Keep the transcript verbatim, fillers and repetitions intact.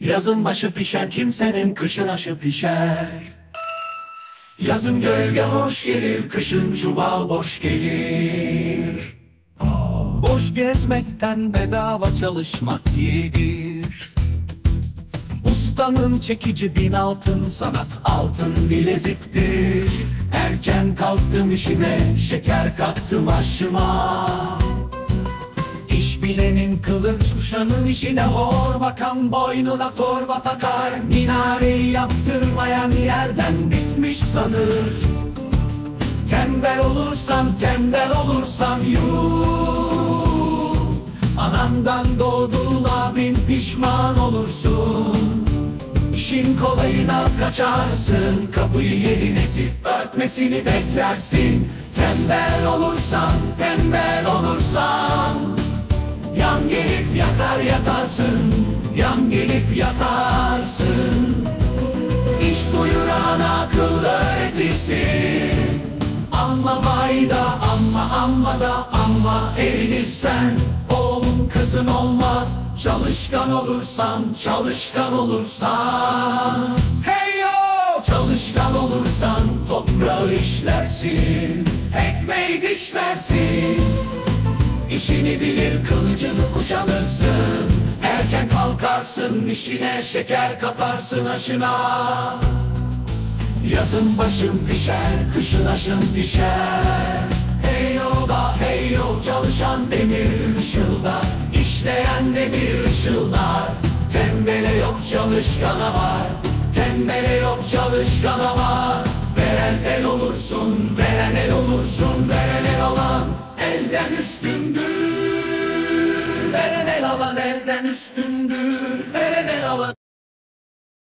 Yazın başı pişer, kimsenin kışın aşı pişer. Yazın gölge hoş gelir, kışın çuval boş gelir. Boş gezmekten bedava çalışmak iyidir. Ustanın çekici bin altın, sanat altın bileziktir. Erken kalktım işime, şeker kattım aşıma. İş bilenin kılıç kuşanın işine hor bakan boynuna torba takar. Minareyi yaptırmayan yerden bitmiş sanır. Tembel olursan tembel olursan yuh, anandan doğduğuna bin pişman olursun. İşin kolayına kaçarsın, kapıyı yerine sil, örtmesini beklersin. Tembel olursan tembel olursan yan gelip yatar yatarsın, yan gelip yatarsın. İş duyurana akıl öğretirsin. Amma vayda, amma amma da amma erinirsen. Oğlum kızın olmaz, çalışkan olursan, çalışkan olursan. Hey yo! Çalışkan olursan toprağı işlersin, ekmeği dişlersin. İşini bilir, kılıcını kuşanırsın. Erken kalkarsın, işine şeker katarsın aşına. Yazın başın pişer, kışın aşın pişer. Hey yo da hey yo, çalışan demir ışıldar, İşleyen demir ışıldar. Tembele yok, çalışkana var. Tembele yok, çalışkana var. Veren el olursun, veren el olursun. Veren el olan elden üstündür. Veren el alan elden üstündür. Veren el alan